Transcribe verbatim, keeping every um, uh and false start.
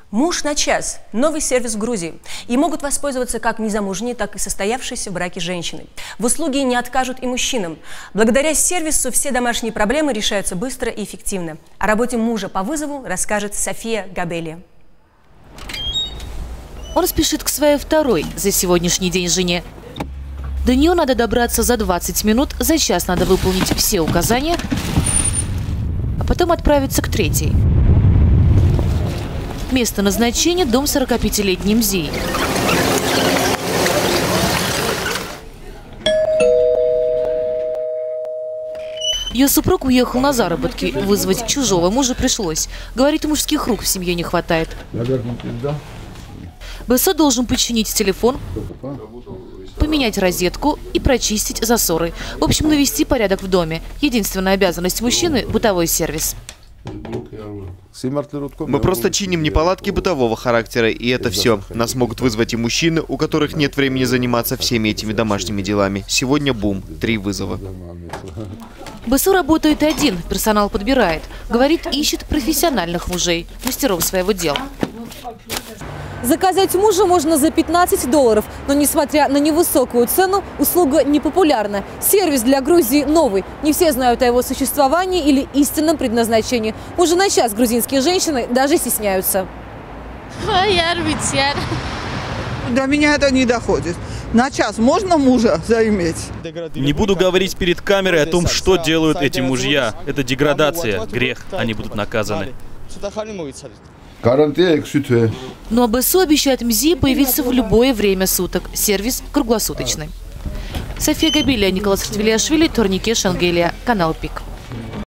Муж на час – новый сервис в Грузии. И могут воспользоваться как незамужние, так и состоявшиеся в браке женщины. В услуге не откажут и мужчинам. Благодаря сервису все домашние проблемы решаются быстро и эффективно. О работе мужа по вызову расскажет София Габелия. Он спешит к своей второй за сегодняшний день жене. До нее надо добраться за двадцать минут, за час надо выполнить все указания, а потом отправиться к третьей. Место назначения – дом сорокапятилетней Мзии. Ее супруг уехал на заработки. Вызвать чужого мужа пришлось. Говорит, мужских рук в семье не хватает. БСО должен починить телефон, поменять розетку и прочистить засоры. В общем, навести порядок в доме. Единственная обязанность мужчины – бытовой сервис. Мы просто чиним неполадки бытового характера, и это все. Нас могут вызвать и мужчины, у которых нет времени заниматься всеми этими домашними делами. Сегодня бум. Три вызова. БСО работает один, персонал подбирает. Говорит, ищет профессиональных мужей, мастеров своего дела. Заказать мужа можно за пятнадцать долларов, но несмотря на невысокую цену, услуга непопулярна. Сервис для Грузии новый. Не все знают о его существовании или истинном предназначении. Уже на час грузинские женщины даже стесняются. До меня это не доходит. На час можно мужа заиметь? Не буду говорить перед камерой о том, что делают эти мужья. Это деградация, грех, они будут наказаны. Но БСО обещает Мзии появиться в любое время суток. Сервис круглосуточный. София Габелия, Николас Артвелиашвили, Торнике Шангелия, канал ПИК.